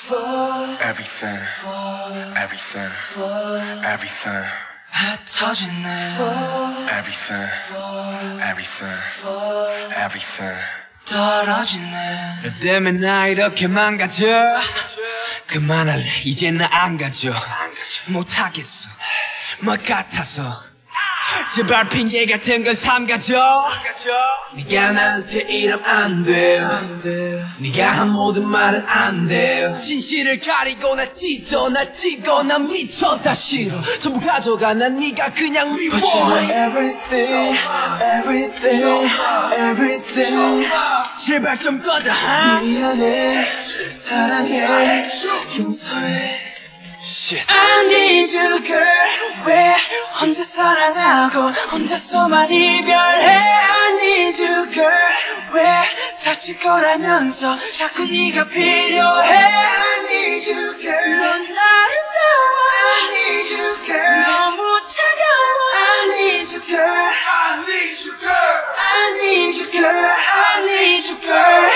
Everything, everything, everything. 흩어지네. Everything, everything, everything. 떨어지네. 너 때문에 나 이렇게 망가져. 그만할래. 이제 나 안 가져. 못하겠어. 뭐 같아서. 제발 핑계 같은 건 삼가져. 네가 나한테 이러면 안 돼. 네가 한 모든 말은 안 돼. 진실을 가리고 나 찢어. 나 찍어. 나 미쳐. 다 싫어. 전부 가져가. 난 네가 그냥 미워. But you are everything, everything, everything. 제발 좀 꺼져. 미안해. 사랑해. 용서해. I need you girl. 왜 혼자 사랑하고 혼자서만 이별해. I need you girl. 왜 다칠 거라면서 자꾸 네가 필요해. I need you girl. 넌 아름다워. I need you girl. 너무 차가워. I need you girl. I need you girl. I need you girl. I need you girl.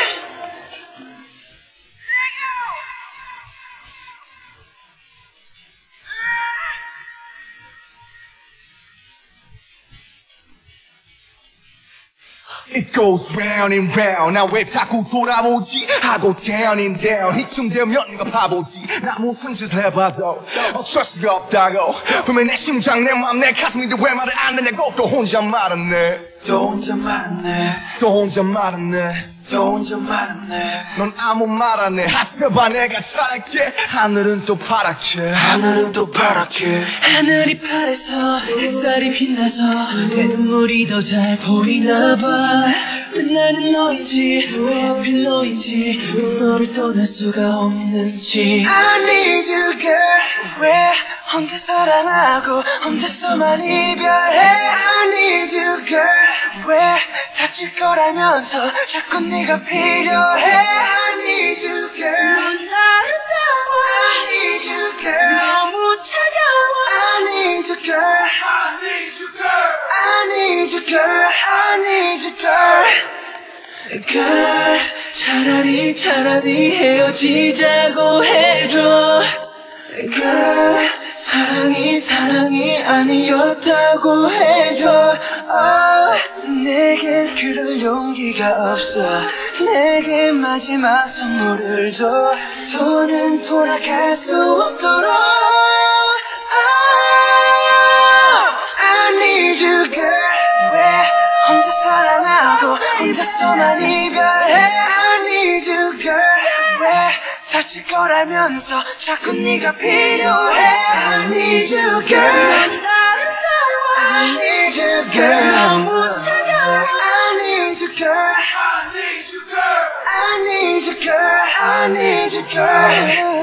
It goes round and round. 나 왜 자꾸 돌아보지 하고 down and down. 이쯤 되면 가 바보지. 나 무슨 짓을 해봐도 어쩔 수가 없다고. 분명 내 심장 내 맘 내 가슴인데 왜 말을 안 되냐고. 또 혼자 말았네. 또 혼자 말았네. 또 혼자 말았네. 또 혼자 말았네. 넌 아무 말 안 해. 하스봐 내가 잘할게. 하늘은 또 파랗게. 하늘은 또 파랗게. 하늘이 파래서 햇살이 빛나서 내 눈물이 더 잘 보이나 봐. 왜 나는 너인지 왜 하필 너인지 왜 너를 떠날 수가 없는지. I need you girl. 왜 혼자 사랑하고 혼자서만 이별해. I need you girl. 왜 다칠 거라면서 자꾸 네가 필요해. I need you girl. 넌 아름다워. I need you girl. 너무 차가워. I need you girl. I need you girl. I need you girl. I need you girl. girl 차라리 헤어지자고 해줘. girl 사랑이 아니었다고 해줘. 내겐 그럴 용기가 없어. 내게 마지막 선물을 줘. 더는 돌아갈 수 없도록. I need you girl. 왜 혼자 사랑하고 혼자서만 이별해. I need you girl. 왜 다칠 거라면서 자꾸 네가 필요해. I need you girl. I need you girl. 너무 차가워. I need you girl. I need you girl. I need you girl. I need you girl.